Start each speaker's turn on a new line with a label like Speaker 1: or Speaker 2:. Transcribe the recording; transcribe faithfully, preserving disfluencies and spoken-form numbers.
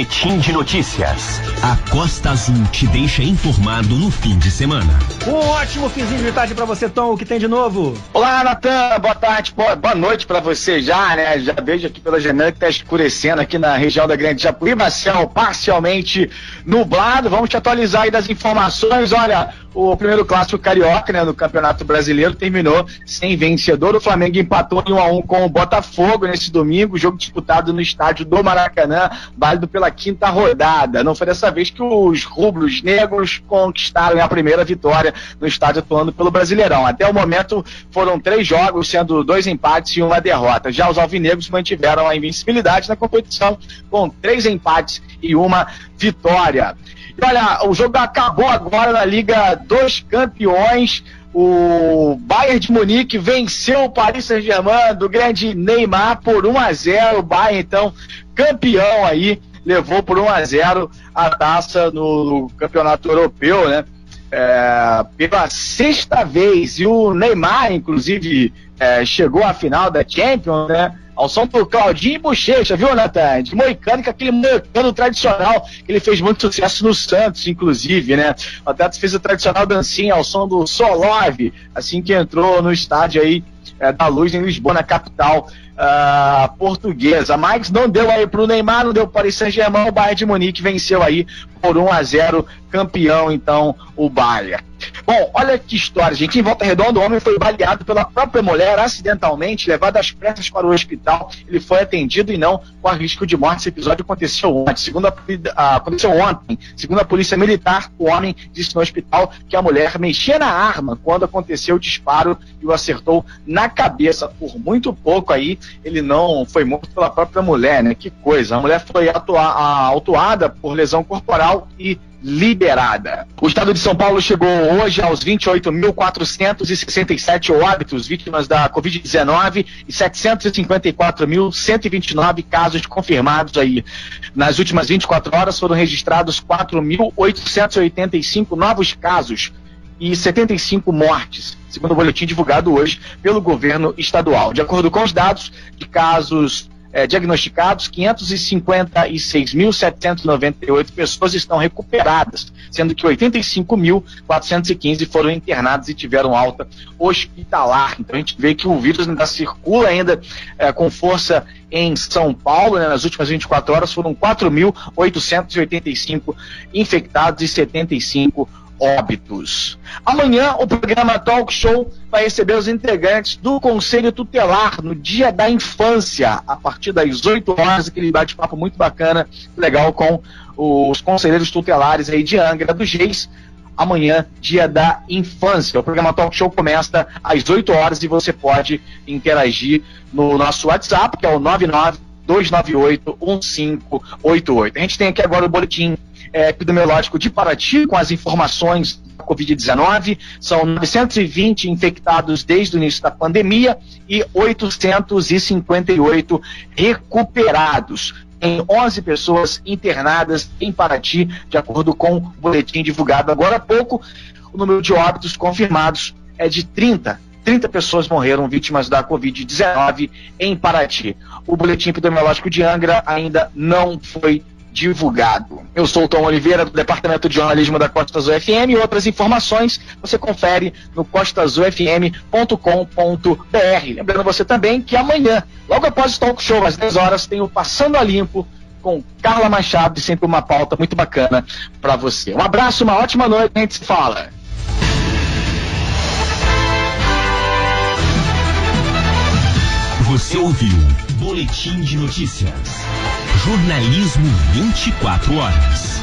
Speaker 1: Boletim de notícias.
Speaker 2: A Costa Azul te deixa informado no fim de semana.
Speaker 3: Um ótimo finzinho de tarde pra você, Tom. O que tem de novo?
Speaker 4: Olá, Natan. Boa tarde, boa, boa noite pra você já, né? Já vejo aqui pela janela que tá escurecendo aqui na região da Grande Japuíba, céu parcialmente nublado. Vamos te atualizar aí das informações. Olha, o primeiro clássico carioca, né, no Campeonato Brasileiro terminou sem vencedor. O Flamengo empatou em um a um com o Botafogo nesse domingo, jogo disputado no estádio do Maracanã, válido pela quinta rodada. Não foi dessa vez que os rubros negros conquistaram a primeira vitória no estádio atuando pelo Brasileirão. Até o momento foram três jogos, sendo dois empates e uma derrota. Já os alvinegros mantiveram a invencibilidade na competição com três empates e uma vitória. E olha, o jogo acabou agora na Liga dos Campeões. O Bayern de Munique venceu o Paris Saint-Germain do grande Neymar por um a zero. O Bayern, então, campeão aí, levou por um a zero a taça no Campeonato Europeu, né? É, pela sexta vez. E o Neymar, inclusive, é, chegou à final da Champions, né? Ao som do Claudinho Bochecha, viu, Natan? De moicano, que aquele moicano tradicional, que ele fez muito sucesso no Santos, inclusive, né? O atleta fez a tradicional dancinha ao som do Solove, assim que entrou no estádio aí é, da Luz, em Lisboa, na capital uh, portuguesa. Mas não deu aí pro Neymar, não deu para o Paris Saint-Germain. O Bayern de Munique venceu aí por um a zero, campeão, então, o Bayern. Bom, olha que história, gente. Em Volta Redonda, o homem foi baleado pela própria mulher, acidentalmente, levado às pressas para o hospital. Ele foi atendido e não com risco de morte. Esse episódio aconteceu ontem. Segundo a, a, aconteceu ontem. Segundo a polícia militar, o homem disse no hospital que a mulher mexia na arma quando aconteceu o disparo e o acertou na cabeça. Por muito pouco aí, ele não foi morto pela própria mulher, né? Que coisa. A mulher foi atua, a, autuada por lesão corporal e liberada. O estado de São Paulo chegou hoje aos vinte e oito mil quatrocentos e sessenta e sete óbitos, vítimas da covid dezenove, e setecentos e cinquenta e quatro mil cento e vinte e nove casos confirmados aí. Nas últimas vinte e quatro horas foram registrados quatro mil oitocentos e oitenta e cinco novos casos e setenta e cinco mortes, segundo o boletim divulgado hoje pelo governo estadual. De acordo com os dados de casos É, diagnosticados, quinhentos e cinquenta e seis mil setecentos e noventa e oito pessoas estão recuperadas, sendo que oitenta e cinco mil quatrocentos e quinze foram internadas e tiveram alta hospitalar. Então a gente vê que o vírus ainda circula ainda é, com força em São Paulo, né? Nas últimas vinte e quatro horas foram quatro mil oitocentos e oitenta e cinco infectados e setenta e cinco óbitos. Amanhã o programa Talk Show vai receber os integrantes do Conselho Tutelar no Dia da Infância, a partir das oito horas, aquele bate-papo muito bacana, legal, com os conselheiros tutelares aí de Angra dos Reis. Amanhã, Dia da Infância. O programa Talk Show começa às oito horas e você pode interagir no nosso WhatsApp, que é o nove nove dois nove oito um cinco oito oito. A gente tem aqui agora o boletim É, epidemiológico de Paraty, com as informações da covid dezenove. São novecentos e vinte infectados desde o início da pandemia e oitocentos e cinquenta e oito recuperados. Tem onze pessoas internadas em Paraty, de acordo com o boletim divulgado agora há pouco. O número de óbitos confirmados é de trinta. trinta pessoas morreram vítimas da covid dezenove em Paraty. O boletim epidemiológico de Angra ainda não foi divulgado. Eu sou o Tom Oliveira, do Departamento de Jornalismo da Costa Azul F M, e outras informações você confere no costa azul f m ponto com ponto b r. Lembrando você também que amanhã, logo após o Talk Show, às dez horas, tem o Passando a Limpo com Carla Machado, e sempre uma pauta muito bacana para você. Um abraço, uma ótima noite, a gente se fala.
Speaker 2: Você ouviu Boletim de Notícias. Jornalismo vinte e quatro horas.